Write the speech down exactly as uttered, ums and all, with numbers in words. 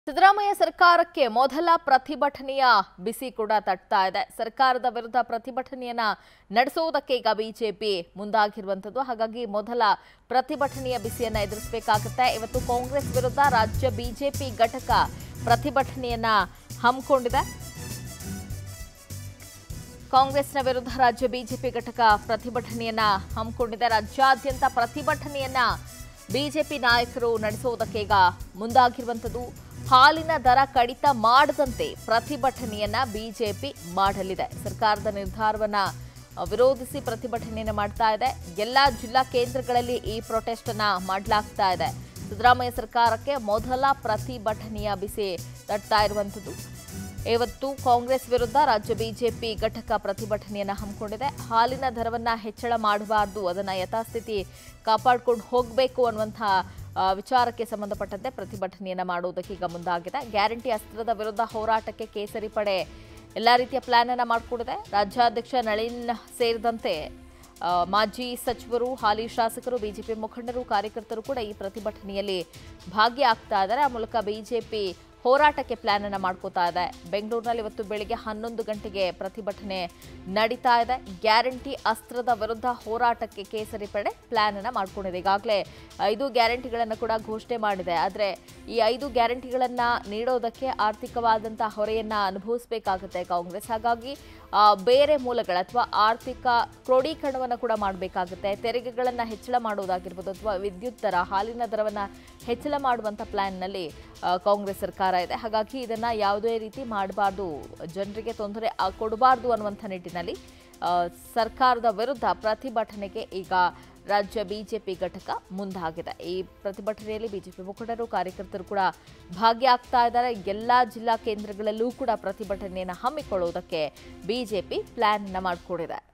ಸಿದ್ದರಾಮಯ್ಯ ಸರ್ಕಾರಕ್ಕೆ ಮೊದಲ ಪ್ರತಿಭಟನೆಯ ಬಿಸಿ ಕೂಡ ತಟ್ತಾ ಇದೆ. ಸರ್ಕಾರದ ವಿರುದ್ಧ ಪ್ರತಿಭಟನೆಯನ್ನ ನಡೆಸುವುದಕ್ಕೆ ಈಗ ಬಿಜೆಪಿ ಮುಂದಾಗಿರುವಂತದ್ದು. ಹಾಗಾಗಿ ಮೊದಲ ಪ್ರತಿಭಟನೆಯ ಬಿಸಿಯನ್ನ ಎದುರಿಸಬೇಕಾಗುತ್ತೆ. ಇವತ್ತು ಕಾಂಗ್ರೆಸ್ ವಿರುದ್ಧ ರಾಜ್ಯ ಬಿಜೆಪಿ ಘಟಕ ಪ್ರತಿಭಟನೆಯನ್ನ ಹಮ್ಮಿಕೊಂಡಿದೆ. ಕಾಂಗ್ರೆಸ್ನ ವಿರುದ್ಧ ರಾಜ್ಯ ಬಿಜೆಪಿ ಘಟಕ ಪ್ರತಿಭಟನೆಯನ್ನ ಹಮ್ಮಿಕೊಂಡಿದೆ. ರಾಜ್ಯಾದ್ಯಂತ ಪ್ರತಿಭಟನೆಯನ್ನ ಬಿಜೆಪಿ ನಾಯಕರು ನಡೆಸುವುದಕ್ಕೆ ಈಗ ಮುಂದಾಗಿರುವಂತದ್ದು. ಹಾಲಿನ ದರ ಕಡಿತ ಮಾಡದಂತೆ ಪ್ರತಿಭಟನೆಯನ್ನ ಬಿಜೆಪಿ ಮಾಡಲಿದೆ. ಸರ್ಕಾರದ ನಿರ್ಧಾರವನ್ನ ವಿರೋಧಿಸಿ ಪ್ರತಿಭಟನೆಯನ್ನ ಮಾಡ್ತಾ ಇದೆ. ಎಲ್ಲಾ ಜಿಲ್ಲಾ ಕೇಂದ್ರಗಳಲ್ಲಿ ಈ ಪ್ರೊಟೆಸ್ಟ್ ಅನ್ನ ಮಾಡಲಾಗ್ತಾ ಇದೆ. ಸಿದ್ದರಾಮಯ್ಯ ಸರ್ಕಾರಕ್ಕೆ ಮೊದಲ ಪ್ರತಿಭಟನೆಯ ಬಿಸಿ ತಟ್ತಾ ಇರುವಂತದ್ದು. ಇವತ್ತು ಕಾಂಗ್ರೆಸ್ ವಿರುದ್ಧ ರಾಜ್ಯ ಬಿಜೆಪಿ ಘಟಕ ಪ್ರತಿಭಟನೆಯನ್ನ ಹಮ್ಮಿಕೊಂಡಿದೆ. ಹಾಲಿನ ದರವನ್ನ ಹೆಚ್ಚಳ ಮಾಡಬಾರದು, ಅದನ್ನ ಯಥಾಸ್ಥಿತಿ ಕಾಪಾಡಿಕೊಂಡು ಹೋಗಬೇಕು ಅನ್ನುವಂತಹ ವಿಚಾರಕ್ಕೆ ಸಂಬಂಧಪಟ್ಟಂತೆ ಪ್ರತಿಭಟನೆಯನ್ನ ಮಾಡುವುದಕ್ಕೆ ಈಗ ಮುಂದಾಗಿದೆ. ಗ್ಯಾರಂಟಿ ಅಸ್ತ್ರದ ವಿರುದ್ಧ ಹೋರಾಟಕ್ಕೆ ಕೇಸರಿ ಪಡೆ ಎಲ್ಲಾ ರೀತಿಯ ಪ್ಲಾನ್ ಅನ್ನ ಮಾಡಿಕೊಂಡಿದೆ. ರಾಜ್ಯಾಧ್ಯಕ್ಷ ನಳಿನ್ ಸೇರಿದಂತೆ ಮಾಜಿ ಸಚಿವರು, ಹಾಲಿ ಶಾಸಕರು, ಬಿಜೆಪಿ ಮುಖಂಡರು, ಕಾರ್ಯಕರ್ತರು ಕೂಡ ಈ ಪ್ರತಿಭಟನೆಯಲ್ಲಿ ಭಾಗಿಯಾಗ್ತಾ ಇದ್ದಾರೆ. ಆ ಮೂಲಕ ಬಿಜೆಪಿ ಹೋರಾಟಕ್ಕೆ ಪ್ಲಾನ್ ಅನ್ನ ಮಾಡ್ಕೋತಾ ಇದೆ. ಬೆಂಗಳೂರಿನಲ್ಲಿ ಇವತ್ತು ಬೆಳಿಗ್ಗೆ ಹನ್ನೊಂದು ಗಂಟೆಗೆ ಪ್ರತಿಭಟನೆ ನಡೀತಾ ಇದೆ. ಗ್ಯಾರಂಟಿ ಅಸ್ತ್ರದ ವಿರುದ್ಧ ಹೋರಾಟಕ್ಕೆ ಕೇಸರಿ ಪಡೆ ಪ್ಲಾನ್ ಅನ್ನ ಮಾಡ್ಕೊಂಡಿದೆ. ಈಗಾಗಲೇ ಐದು ಗ್ಯಾರಂಟಿಗಳನ್ನು ಕೂಡ ಘೋಷಣೆ ಮಾಡಿದೆ. ಆದರೆ ಈ ಐದು ಗ್ಯಾರಂಟಿಗಳನ್ನ ನೀಡೋದಕ್ಕೆ ಆರ್ಥಿಕವಾದಂತಹ ಹೊರೆಯನ್ನ ಅನುಭವಿಸಬೇಕಾಗುತ್ತೆ ಕಾಂಗ್ರೆಸ್. ಹಾಗಾಗಿ ಬೇರೆ ಮೂಲಗಳ ಅಥವಾ ಆರ್ಥಿಕ ಕ್ರೋಢೀಕರಣವನ್ನು ಕೂಡ ಮಾಡಬೇಕಾಗುತ್ತೆ. ತೆರಿಗೆಗಳನ್ನು ಹೆಚ್ಚಳ ಮಾಡುವುದಾಗಿರ್ಬೋದು ಅಥವಾ ವಿದ್ಯುತ್ ದರ, ಹಾಲಿನ ದರವನ್ನು ಹೆಚ್ಚಳ ಮಾಡುವಂಥ ಪ್ಲಾನ್ನಲ್ಲಿ ಕಾಂಗ್ರೆಸ್ ಸರ್ಕಾರ ಇದೆ. ಹಾಗಾಗಿ ಇದನ್ನ ಯಾವುದೇ ರೀತಿ ಮಾಡಬಾರ್ದು, ಜನರಿಗೆ ತೊಂದರೆ ಕೊಡಬಾರ್ದು ಅನ್ನುವಂಥ ನಿಟ್ಟಿನಲ್ಲಿ ಸರ್ಕಾರದ ವಿರುದ್ಧ ಪ್ರತಿಭಟನೆಗೆ ಈಗ ರಾಜ್ಯ ಬಿಜೆಪಿ ಘಟಕ ಮುಂದಾಗಿದೆ. ಈ ಪ್ರತಿಭಟನೆಯಲ್ಲಿ ಬಿಜೆಪಿ ಮುಖಂಡರು, ಕಾರ್ಯಕರ್ತರು ಕೂಡ ಭಾಗಿಯಾಗ್ತಾ ಇದ್ದಾರೆ. ಎಲ್ಲಾ ಜಿಲ್ಲಾ ಕೇಂದ್ರಗಳಲ್ಲೂ ಕೂಡ ಪ್ರತಿಭಟನೆಯನ್ನು ಹಮ್ಮಿಕೊಳ್ಳುವುದಕ್ಕೆ ಬಿಜೆಪಿ ಪ್ಲಾನ್ ಅನ್ನ ಮಾಡಿಕೊಂಡಿದೆ.